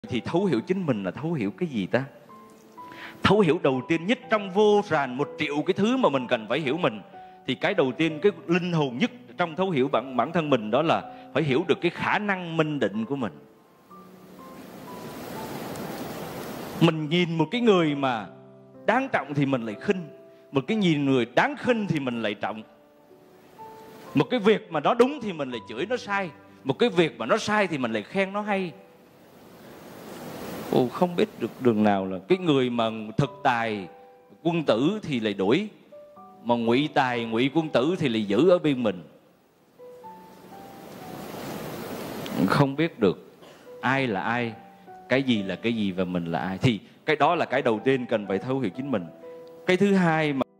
Thì thấu hiểu chính mình là thấu hiểu cái gì ta? Thấu hiểu đầu tiên nhất trong vô vàn 1 triệu cái thứ mà mình cần phải hiểu mình, thì cái đầu tiên, cái linh hồn nhất trong thấu hiểu bản thân mình, đó là phải hiểu được cái khả năng minh định của mình. Mình nhìn một cái người mà đáng trọng thì mình lại khinh, một cái nhìn người đáng khinh thì mình lại trọng. Một cái việc mà nó đúng thì mình lại chửi nó sai, một cái việc mà nó sai thì mình lại khen nó hay. Không biết được đường nào là cái người mà thực tài quân tử thì lại đuổi, mà ngụy tài ngụy quân tử thì lại giữ ở bên mình. Không biết được ai là ai, cái gì là cái gì và mình là ai. Thì cái đó là cái đầu tiên cần phải thấu hiểu chính mình. Cái thứ hai mà